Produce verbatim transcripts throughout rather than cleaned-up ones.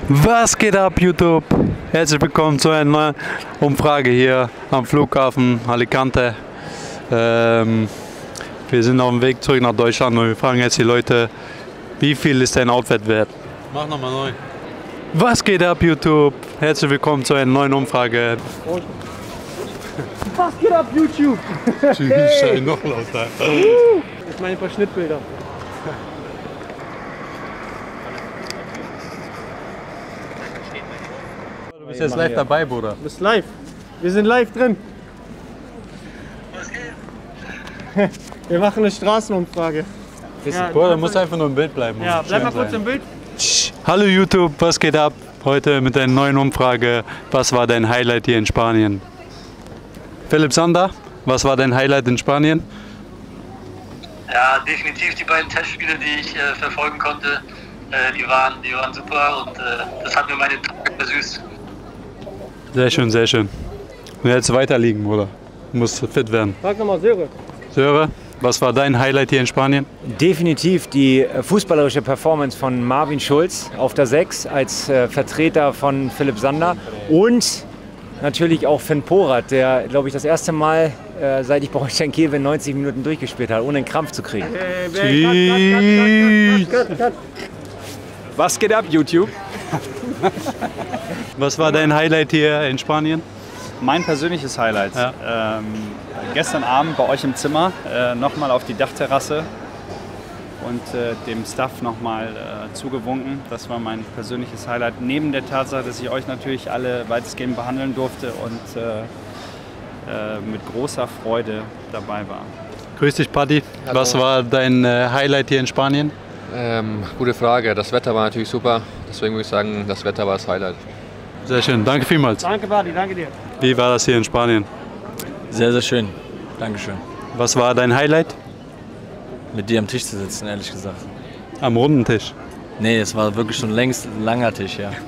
Was geht ab, YouTube? Herzlich willkommen zu einer neuen Umfrage hier am Flughafen Alicante. Ähm, wir sind auf dem Weg zurück nach Deutschland und wir fragen jetzt die Leute, wie viel ist dein Outfit wert? Mach nochmal neu. Was geht ab, YouTube? Herzlich willkommen zu einer neuen Umfrage. Was geht ab, YouTube? Hey. Noch lauter. Ich meine ein paar Schnittbilder. Du bist jetzt live dabei, Bruder. Du bist live. Wir sind live drin. Was geht? Wir machen eine Straßenumfrage. Ja, Bruder, du musst einfach nur im Bild bleiben. Ja, bleib mal kurz sein. im Bild. Hallo YouTube, was geht ab? Heute mit einer neuen Umfrage. Was war dein Highlight hier in Spanien? Philipp Sander, was war dein Highlight in Spanien? Ja, definitiv die beiden Testspiele, die ich äh, verfolgen konnte, äh, die, waren, die waren super und äh, das hat mir meine Tage versüßt. Sehr schön, sehr schön. Und jetzt weiter liegen, Bruder. Du musst fit werden. Frag nochmal Söre. Söre, was war dein Highlight hier in Spanien? Definitiv die fußballerische Performance von Marvin Schulz auf der sechs als äh, Vertreter von Philipp Sander und natürlich auch Finn Porat, der, glaube ich, das erste Mal, äh, seit ich bei Holstein Kiel bin, neunzig Minuten durchgespielt hat, ohne einen Krampf zu kriegen. Hey, cut, cut, cut, cut, cut, cut. Was geht ab, YouTube? Was war dein Highlight hier in Spanien? Mein persönliches Highlight. Ja. Ähm, gestern Abend bei euch im Zimmer äh, nochmal auf die Dachterrasse und äh, dem Staff nochmal äh, zugewunken. Das war mein persönliches Highlight. Neben der Tatsache, dass ich euch natürlich alle weitestgehend behandeln durfte und äh, äh, mit großer Freude dabei war. Grüß dich, Paddy. Hallo. Was war dein äh, Highlight hier in Spanien? Ähm, gute Frage. Das Wetter war natürlich super. Deswegen würde ich sagen, das Wetter war das Highlight. Sehr schön, danke vielmals. Danke, Buddy, danke dir. Wie war das hier in Spanien? Sehr, sehr schön. Dankeschön. Was war dein Highlight? Mit dir am Tisch zu sitzen, ehrlich gesagt. Am runden Tisch. Nee, es war wirklich schon längst ein langer Tisch, ja.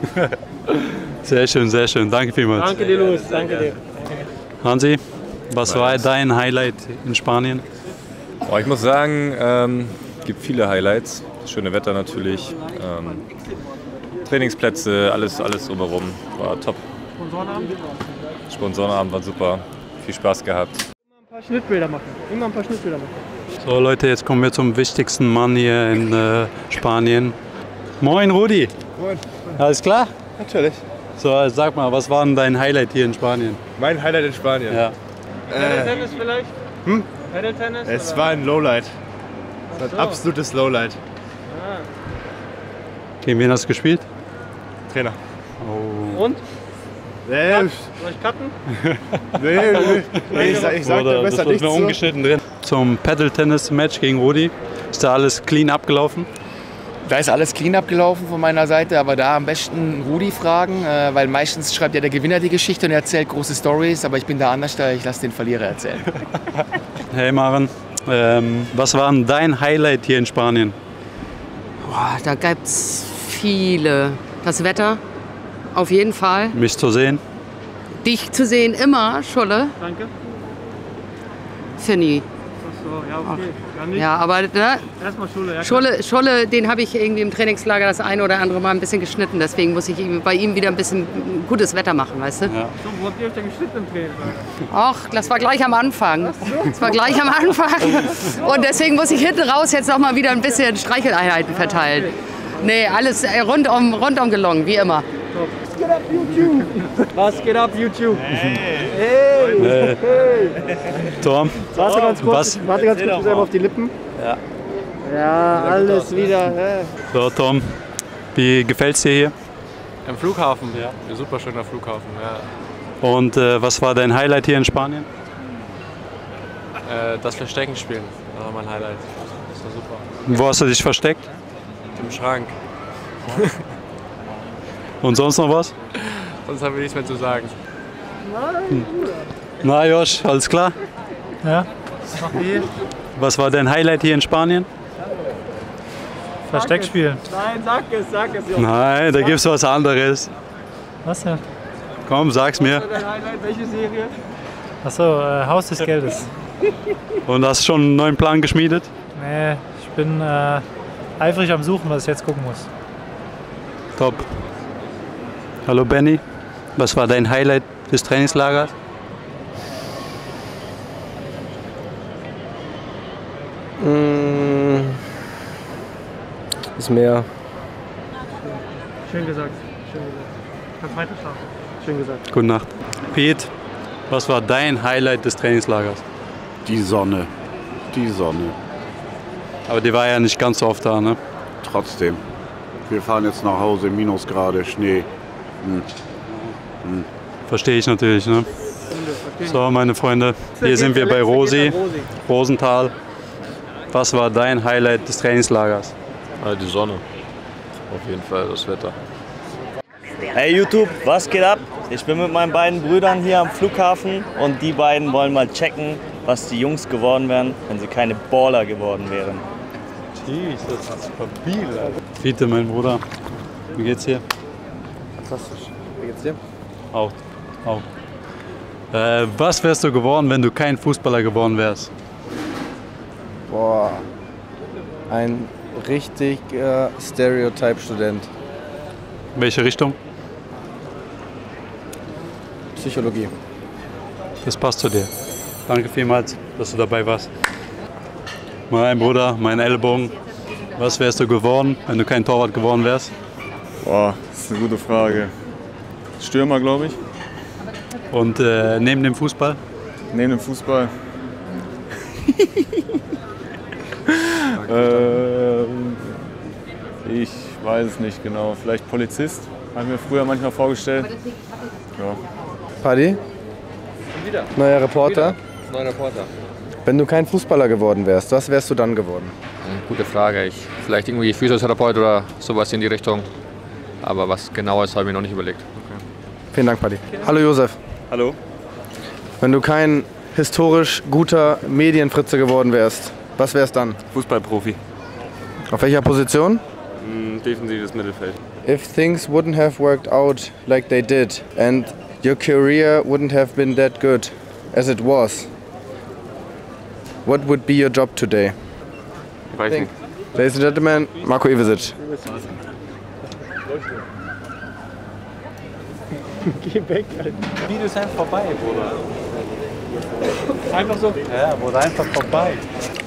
Sehr schön, sehr schön. Danke vielmals. Danke dir, Luis. Danke dir. Hansi, was war dein Highlight in Spanien? Oh, ich muss sagen, ähm, es gibt viele Highlights. Das schöne Wetter natürlich, ähm, Trainingsplätze, alles, alles drumherum war top. Sponsorenabend? Sponsorenabend war super, viel Spaß gehabt. Immer ein paar Schnittbilder machen. Immer ein paar Schnittbilder machen. So Leute, jetzt kommen wir zum wichtigsten Mann hier in äh, Spanien. Moin Rudi. Moin. Alles klar? Natürlich. So, sag mal, was war denn dein Highlight hier in Spanien? Mein Highlight in Spanien? Ja. Paddle-Tennis vielleicht? Hm? Paddle-Tennis? Es oder? war ein Lowlight. Es war so. ein absolutes Lowlight. Ah. Gegen wen hast du gespielt? Trainer. Oh. Und? Nee, Soll ich cutten? nee, nee. nee ich, sag, ich sag dir besser nichts so. so. Ungeschnitten drin. Zum Paddle-Tennis-Match gegen Rudi. Ist da alles clean abgelaufen? Da ist alles clean abgelaufen von meiner Seite, aber da am besten Rudi fragen, äh, weil meistens schreibt ja der Gewinner die Geschichte und erzählt große Stories, aber ich bin da anders, da ich lasse den Verlierer erzählen. Hey Maren, ähm, was war denn dein Highlight hier in Spanien? Boah, da gibt es viele. Das Wetter, auf jeden Fall. Mich zu sehen? Dich zu sehen, immer, Schulle. Danke. Finny. Achso, ja, okay. Ja, nicht. Ja, aber ne, Erstmal Schule. Ja, Schulle, Schulle, den habe ich irgendwie im Trainingslager das eine oder andere Mal ein bisschen geschnitten. Deswegen muss ich ihm- bei ihm wieder ein bisschen gutes Wetter machen, weißt du? Ja. So, wo habt ihr euch denn geschnitten im Trainingslager? Ach, das war gleich am Anfang. Das war gleich am Anfang. Und deswegen muss ich hinten raus jetzt noch mal wieder ein bisschen Streicheleinheiten verteilen. Nee, alles äh, rundum, rundum gelungen, wie immer. Was geht ab, YouTube? Was geht ab, YouTube? Hey! Äh, Tom? Warte ganz kurz, Was? warte ganz kurz selber auf die Lippen. Ja. Ja, alles wieder. Ja. So Tom, wie gefällt's dir hier? Im Flughafen? Ja. Ein super schöner Flughafen, ja. Und äh, was war dein Highlight hier in Spanien? Äh, das Verstecken spielen, das war mein Highlight. Das war super. Wo hast du dich versteckt? Im Schrank. Und sonst noch was? Sonst haben wir nichts mehr zu sagen. Na Josh, alles klar? Ja. Noch wie? Was war dein Highlight hier in Spanien? Versteck spielen. Nein, sag es, sag es, Junge. Nein, da gibt's was anderes. Was denn? Komm, sag's mir. Was war dein Highlight? Welche Serie? Achso, äh, Haus des Geldes. Und hast schon einen neuen Plan geschmiedet? Nee, ich bin äh, eifrig am Suchen, was ich jetzt gucken muss. Top. Hallo Benny, was war dein Highlight des Trainingslagers? Mm, das Meer. Schön gesagt, schön gesagt. Kannst weiter schlafen. Schön gesagt. Gute Nacht. Pete, was war dein Highlight des Trainingslagers? Die Sonne. Die Sonne. Aber die war ja nicht ganz so oft da, ne? Trotzdem. Wir fahren jetzt nach Hause, Minusgrade, Schnee. Hm. Hm. Verstehe ich natürlich, ne? So, meine Freunde, hier sind wir bei Rosi, Rosenthal. Was war dein Highlight des Trainingslagers? Ja, die Sonne. Auf jeden Fall, das Wetter. Hey YouTube, was geht ab? Ich bin mit meinen beiden Brüdern hier am Flughafen und die beiden wollen mal checken, was die Jungs geworden wären, wenn sie keine Baller geworden wären. Jeez, das ist stabil, Alter. Fiete, mein Bruder, wie geht's dir? Fantastisch. Wie geht's dir? Auch, auch. Äh, was wärst du geworden, wenn du kein Fußballer geworden wärst? Boah, ein richtig äh, Stereotype-Student. Welche Richtung? Psychologie. Das passt zu dir. Danke vielmals, dass du dabei warst. Mein Bruder, mein Ellbogen. Was wärst du geworden, wenn du kein Torwart geworden wärst? Boah, das ist eine gute Frage. Stürmer, glaube ich. Und äh, neben dem Fußball? Neben dem Fußball. ähm, ich weiß es nicht genau. Vielleicht Polizist, habe ich mir früher manchmal vorgestellt. Ja. Paddy? Wieder. Neuer Reporter? Neuer Reporter. Wenn du kein Fußballer geworden wärst, was wärst du dann geworden? Gute Frage. Ich, vielleicht irgendwie Physiotherapeut oder sowas in die Richtung. Aber was genaues habe ich mir noch nicht überlegt. Okay. Vielen Dank, Paddy. Hallo Josef. Hallo. Wenn du kein historisch guter Medienfritze geworden wärst, was wärst dann? Fußballprofi. Auf welcher Position? Mm, defensives Mittelfeld. If things wouldn't have worked out like they did and your career wouldn't have been that good as it was, what would be your job today? Ich weiß nicht. Ladies and gentlemen, Marco Ivesic. Geh weg, Alter. Videos einfach vorbei, Bruder. Einfach so. Ja, Bruder, einfach vorbei.